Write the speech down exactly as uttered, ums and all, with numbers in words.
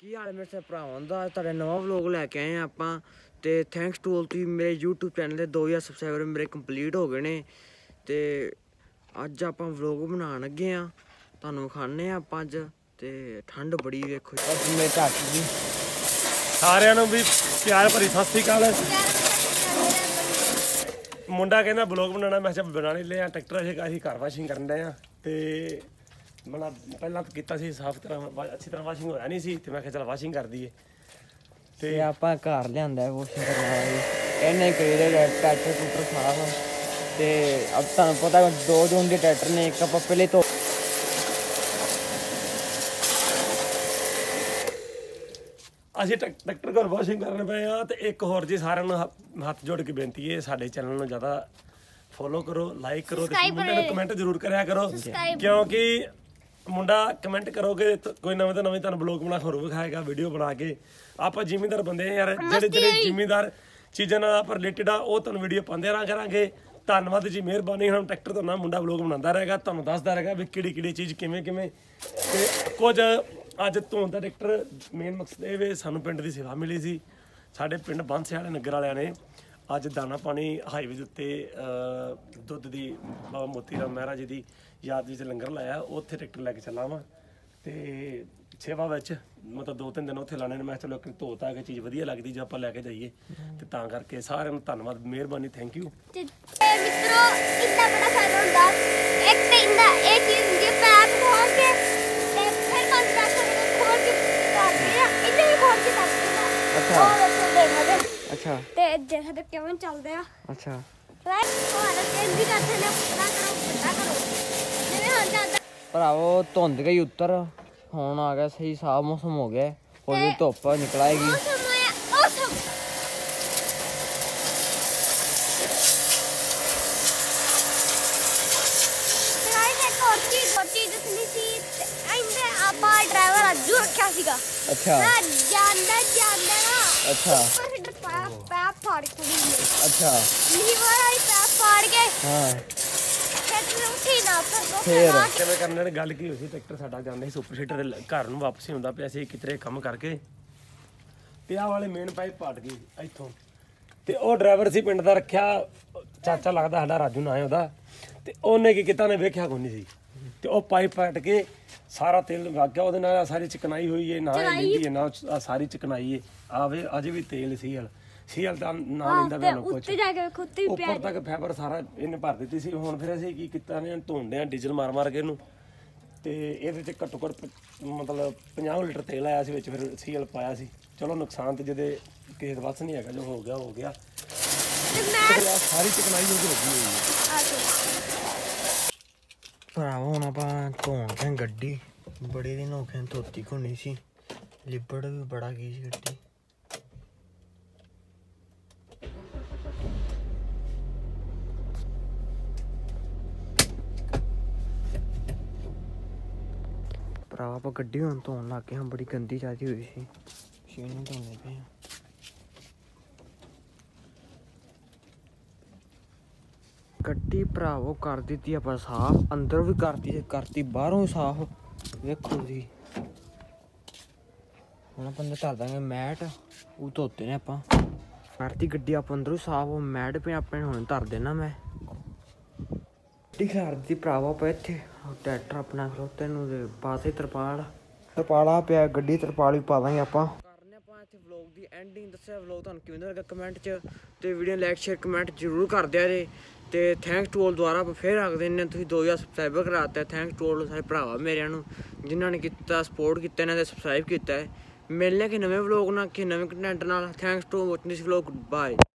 ਕੀ ਹਾਲ ਮੇਰੇ ਭਰਾਵਾਂ ਦਾ ਤੁਹਾਡਾ ਨਵਾਂ ਵਲੋਗ ਲੈ ਕੇ ਆਏ ਆਪਾਂ ਤੇ ਥੈਂਕਸ ਟੂ ਆਲ ਤੁਸੀਂ ਮੇਰੇ YouTube ਚੈਨਲ ਦੇ ਦੋ ਹਜ਼ਾਰ ਸਬਸਕ੍ਰਾਈਬਰ ਮੇਰੇ ਕੰਪਲੀਟ ਹੋ ਗਏ ਨੇ ਤੇ ਅੱਜ ਆਪਾਂ ਵਲੋਗ ਬਣਾਉਣ ਲੱਗੇ ਆ ਤੁਹਾਨੂੰ ਵਿਖਾਣੇ ਆ ਆਪਾਂ ਅੱਜ ਤੇ ਠੰਡ ਬੜੀ ਵੇਖੋ ਮੇਰੇ ਚਾਚੀ ਜੀ ਸਾਰਿਆਂ ਨੂੰ ਵੀ ਪਿਆਰ ਭਰੀ ਸਤਿ ਸ੍ਰੀ ਅਕਾਲ। ਮੁੰਡਾ ਕਹਿੰਦਾ ਵਲੋਗ ਬਣਾਉਣਾ ਮੈਂ ਕਿਹਾ ਬਣਾ ਨਹੀਂ ਲਿਆ ਟਰੈਕਟਰ ਅਸੀਂ ਅਸੀਂ ਘਰ ਵਾਸ਼ਿੰਗ ਕਰਨ ਡਏ ਆ ਤੇ ਮਤਲਬ ਪਹਿਲਾਂ ਤਾਂ ਕੀਤਾ ਸੀ ਸਾਫ਼ ਤਰ੍ਹਾਂ ਅੱਛੀ ਤਰ੍ਹਾਂ ਵਾਸ਼ਿੰਗ ਹੋਇਆ ਨਹੀਂ ਸੀ ਤੇ ਮੈਂ ਕਿਹਾ ਚਲ ਵਾਸ਼ਿੰਗ ਕਰ ਦਈਏ ਤੇ ਆਪਾਂ ਘਰ ਲਿਆਂਦਾ ਵਾਸ਼ਿੰਗ ਕਰਨ ਵਾਲਾ ਜੀ ਇਹਨੇ ਕਰੀ ਟਰੈਕਟਰ ਟੂਟਰ ਸਾਫ਼ ਤੇ ਅਬ ਤੁਹਾਨੂੰ ਪਤਾ ਦੋ ਜੂਨ ਦੇ ਟਰੈਕਟਰ ਨੇ ਇੱਕ ਆਪਾਂ ਪਹਿਲੇ ਤੋਂ ਅਸੀਂ ਟਰੈਕਟਰ ਘਰ ਵਾਸ਼ਿੰਗ ਕਰਨ ਪਏ ਆ ਤੇ ਇੱਕ ਹੋਰ ਜੀ ਸਾਰਿਆਂ ਨੂੰ ਹੱਥ ਜੋੜ ਕੇ ਬੇਨਤੀ ਹੈ ਸਾਡੇ ਚੈਨਲ ਨੂੰ ਜ਼ਿਆਦਾ ਫੋਲੋ ਕਰੋ ਲਾਈਕ ਕਰੋ ਤੇ ਮੁੰਡੇ ਨੂੰ ਕਮੈਂਟ ਜ਼ਰੂਰ ਕਰਿਆ ਕਰੋ ਕਿਉਂਕਿ ਮੁੰਡਾ ਕਮੈਂਟ ਕਰੋਗੇ ਕੋਈ ਨਵੇਂ ਤੋਂ ਨਵੇਂ ਤੁਹਾਨੂੰ ਬਲੌਗ ਬਣਾ ਕੇ ਹੋਰ ਵਿਖਾਏਗਾ ਵੀਡੀਓ ਬਣਾ ਕੇ ਆਪਾਂ ਜ਼ਿਮੀਂਦਾਰ ਬੰਦੇ ਆ ਯਾਰ ਜਿਹੜੇ ਜਿਹੜੇ ਜ਼ਿਮੀਂਦਾਰ ਚੀਜ਼ਾਂ ਨਾਲ ਆਪਾਂ ਰਿਲੇਟਡ ਆ ਉਹ ਤੁਹਾਨੂੰ ਵੀਡੀਓ ਪਾਉਂਦੇ ਰਹਾਂ ਕਰਾਂਗੇ। ਧੰਨਵਾਦ ਜੀ ਮਿਹਰਬਾਨੀ। ਹੁਣ ਟਰੈਕਟਰ ਤੋਂ ਨਾ ਮੁੰਡਾ ਬਲੌਗ ਬਣਾਉਂਦਾ ਰਹੇਗਾ ਤੁਹਾਨੂੰ ਦੱਸਦਾ ਰਹੇਗਾ ਵੀ ਕਿਹੜੀ ਕਿਹੜੀ ਚੀਜ਼ ਕਿਵੇਂ ਕਿਵੇਂ ਤੇ ਕੁਝ ਅੱਜ ਧੋਣ ਦਾ ਟਰੈਕਟਰ ਮੇਨ ਮਕਸਦ ਇਹ ਵੇ ਸਾਨੂੰ ਪਿੰਡ ਦੀ ਸੇਵਾ ਮਿਲੀ ਸੀ ਸਾਡੇ ਪਿੰਡ ਬੰਸੇ ਵਾਲੇ ਨਗਰ ਵਾਲਿਆਂ ਨੇ ਅੱਜ ਦਾਣਾ ਪਾਣੀ ਹਾਈਵੇ ਦੇ ਉੱਤੇ ਦੁੱਧ ਦੀ ਬਾਬਾ ਮੋਤੀ ਰਾਮ ਮਹਿਰਾ ਜੀ ਦੀ ਯਾਦ ਵਿੱਚ ਲੰਗਰ ਲਾਇਆ ਉੱਥੇ ਟਰੈਕਟਰ ਲੈ ਕੇ ਚੱਲਾ ਵਾਂ ਤੇ ਸੇਵਾ ਵਿੱਚ ਮਤਲਬ ਦੋ ਤਿੰਨ ਦਿਨ ਉੱਥੇ ਲਾਣੇ ਨੇ ਮੈਂ ਚਲੋ ਇੱਕ ਧੋਤਾ ਕਿ ਚੀਜ਼ ਵਧੀਆ ਲੱਗਦੀ ਜੇ ਆਪਾਂ ਲੈ ਕੇ ਜਾਈਏ ਤੇ ਤਾਂ ਕਰਕੇ ਸਾਰਿਆਂ ਨੂੰ ਧੰਨਵਾਦ ਮਿਹਰਬਾਨੀ ਥੈਂਕ ਯੂ। ਮਿੱਤਰੋ ਇੰਨਾ ਬੜਾ ਫਾਇਦਾ ਹੁੰਦਾ ਇੱਕ ਤੇ ਇੰਦਾ ਇਹ ਚੀਜ਼ ਹੁੰਦੀ ਹੈ ਪੈਪ ਖੋਲ ਕੇ ਤੇ ਫਿਰ ਕੰਟਰੈਕਟਰ ਖੋਲ ਕੇ ਕਰਦੇ ਆ ਇਹਦੇ ਵੀ ਖੋਲ ਕੇ ਕਰਦੇ ਆ। ਅੱਛਾ ਅੱਛਾ ਤੇ ਦੇਖਦੇ ਕਿਵੇਂ ਚੱਲਦੇ ਆ। ਅੱਛਾ ਰਾਈਟ ਹੋਰ ਚੇਂਜ ਵੀ ਕਰਦੇ ਨੇ ਪਤਾ ਕਰੋ ਪਤਾ ਕਰੋ ਜਿਵੇਂ ਹੁਣ ਜਾਂਦਾ ਭਰਾਵੋ ਧੁੰਦ ਗਈ ਉੱਤਰ ਹੁਣ ਆ ਗਿਆ ਸਹੀ ਸਾਫ ਮੌਸਮ ਹੋ ਗਿਆ ਹੌਲੀ ਧੁੱਪ ਨਿਕਲ ਆਏਗੀ। ਆਪਾਂ ਡਰਾਈਵਰ ਅੱਜੂ ਰੱਖਿਆ ਸੀਗਾ। ਅੱਛਾ ਮੈਂ ਜਾਂਦਾ ਜਾਂਦਾ ਨਾ ਅੱਛਾ ਫਿਰ ਪੈਪ ਪੈਪ ਫਾੜ ਕੇ ਅੱਛਾ ਲੀਵਰ ਆਈ ਪੈਪ ਫਾੜ ਕੇ ਹਾਂ ਫਿਰ ਉੱਠੀ ਨਾ ਫਿਰ ਕਿਵੇਂ ਕਰਨ ਨਾਲ ਗੱਲ ਕੀ ਹੋਈ ਸੀ ਟਰੈਕਟਰ ਸਾਡਾ ਜਾਂਦਾ ਸੀ ਸੁਪਰ ਸੀਟਰ ਦੇ ਘਰ ਨੂੰ ਵਾਪਸ ਹੁੰਦਾ ਪਿਆ ਸੀ ਕਿਤੇ ਕੰਮ ਕਰਕੇ ਤੇ ਆਹ ਵਾਲੇ ਮੇਨ ਪਾਈਪ ਪਾਟ ਗਈ ਇੱਥੋਂ ਤੇ ਉਹ ਡਰਾਈਵਰ ਸੀ ਪਿੰਡ ਦਾ ਰੱਖਿਆ ਚਾਚਾ ਲੱਗਦਾ ਸਾਡਾ ਰਾਜੂ ਨਾਂ ਹੈ ਉਹਦਾ ਤੇ ਉਹਨੇ ਕੀ ਕੀਤਾ ਨੇ ਵੇਖਿਆ ਕੋਈ ਨਹੀਂ ਸੀ ਤੇ ਉਹ ਪਾਈਪ ਪਾਟ ਕੇ ਸਾਰਾ ਤੇਲ ਵਗ ਗਿਆ ਉਹਦੇ ਨਾਲ ਸਾਰੀ ਚਿਕਨਾਈ ਹੋਈ ਹੈ ਨਾ ਲੈਂਦੀ ਹੈ ਨਾ ਸਾਰੀ ਚਿਕਨਾਈ ਹੈ ਆਵੇ ਅਜੇ ਵੀ ਤੇਲ ਸੀ ਹਲ ਸੀ ਹਲ ਤਾਂ ਨਾ ਲੈਂਦਾ ਪਿਆ ਲੋਕੋ ਉੱਤੇ ਜਾ ਕੇ ਖੁੱਤੀ ਪਿਆ ਉੱਪਰ ਤੱਕ ਫਾਈਬਰ ਸਾਰਾ ਇਹਨੇ ਭਰ ਦਿੱਤੀ ਸੀ। ਹੁਣ ਫਿਰ ਅਸੀਂ ਕੀ ਕੀਤਾ ਨੇ ਧੋਂਦੇ ਆ ਡੀਜ਼ਲ ਮਾਰ ਮਾਰ ਕੇ ਇਹਨੂੰ ਤੇ ਇਹਦੇ ਚ ਘੱਟੋ ਘੱਟ ਮਤਲਬ ਪੰਜਾਹ ਲੀਟਰ ਤੇਲ ਆਇਆ ਸੀ ਵਿੱਚ ਫਿਰ ਸੀਐਲ ਪਾਇਆ ਸੀ। ਚਲੋ ਨੁਕਸਾਨ ਤੇ ਜਿਹਦੇ ਕਿਸੇ ਵੱਸ ਨਹੀਂ ਹੈਗਾ ਜੋ ਹੋ ਗਿਆ ਹੋ ਗਿਆ ਸਾਰੀ ਚਿਕਨਾਈ ਹੋ ਗਈ ਲੱਗੀ ਹੋਈ ਹੈ। ਭਰਾਵਾ ਹੁਣ ਆਪਾਂ ਧੋਣ ਕੇ ਗੱਡੀ ਬੜੇ ਦਿਨ ਹੋ ਗਏ ਧੋਤੀ ਘੁੰਨੀ ਸੀ ਲਿਬੜ ਵੀ ਬੜਾ ਗਈ ਸੀ ਗੱਡੀ। ਭਰਾਵਾ ਆਪਾਂ ਗੱਡੀ ਹੁਣ ਧੋਣ ਲੱਗ ਗਏ ਹਾਂ ਬੜੀ ਗੰਦੀ ਚਾਹਦੀ ਹੋਈ ਸੀ ਮਸ਼ੀਨ ਨੂੰ ਧੋਣੇ ਪਏ ਹਾਂ। ਗੱਡੀ ਭਰਾਵੋ ਕਰ ਦਿੱਤੀ ਆਪਾਂ ਸਾਫ਼ ਅੰਦਰੋਂ ਵੀ ਕਰਤੀ ਕਰਤੀ ਬਾਹਰੋਂ ਵੀ ਸਾਫ਼ ਵੇਖੋ ਜੀ। ਹੁਣ ਆਪਾਂ ਅੰਦਰ ਧਰ ਦਾਂਗੇ ਮੈਟ ਉਹ ਧੋਤੇ ਨੇ ਆਪਾਂ ਕਰਤੀ ਗੱਡੀ ਆਪਾਂ ਅੰਦਰੋਂ ਸਾਫ਼ ਉਹ ਮੈਟ ਪੇ ਆਪਣੇ ਹੁਣ ਧਰ ਦੇਣਾ ਮੈਂ ਗੱਡੀ ਖਿਲਾਰ ਦਿੱਤੀ ਭਰਾਵਾ ਆਪਾਂ ਇੱਥੇ ਟਰੈਕਟਰ ਆਪਣਾ ਖਲੋਤੇ ਨੂੰ ਦੇ ਪਾਸੇ ਤਰਪਾਲ ਤਰਪਾਲਾ ਪਿਆ ਗੱਡੀ ਤਰਪਾਲ ਵੀ ਪਾ ਦਾਂਗੇ ਆਪਾਂ ਕਰਨੇ ਆਪਾਂ ਇੱਥੇ ਵਲੋਗ ਦੀ ਐਂਡਿੰਗ ਦੱਸਿਆ ਵਲੋਗ ਤੁਹਾਨੂੰ ਕਿਵੇਂ ਦਾ ਲੱਗਾ ਕਮੈਂਟ 'ਚ ਤੇ ਵੀਡੀਓ ਲਾਈਕ ਸ਼ੇਅਰ ਕਮੈਂਟ ਜ਼ਰੂਰ ਕਰ ਦਿਆ ਜੇ ਤੇ ਥੈਂਕਸ ਟੂ ਆਲ ਦੁਆਰਾ ਆਪਾਂ ਫੇਰ ਰੱਖਦੇ ਨੇ ਤੁਸੀਂ ਦੋ ਹਜ਼ਾਰ ਸਬਸਕ੍ਰਾਈਬਰ ਕਰਾਤਾ ਥੈਂਕਸ ਟੂ ਆਲ ਸਾਰੇ ਭਰਾਵਾ ਮੇਰਿਆਂ ਨੂੰ ਜਿਨ੍ਹਾਂ ਨੇ ਕੀਤਾ ਸਪੋਰਟ ਕੀਤਾ ਇਹਨਾਂ ਦੇ ਸਬਸਕ੍ਰਾਈਬ ਕੀਤਾ ਹੈ। ਮਿਲਣੇ ਕਿ ਨਵੇਂ ਵਲੋਗ ਨਾਲ ਕਿ ਨਵੇਂ ਕੰਟੈਂਟ ਨਾਲ thanks to watching this vlog bye.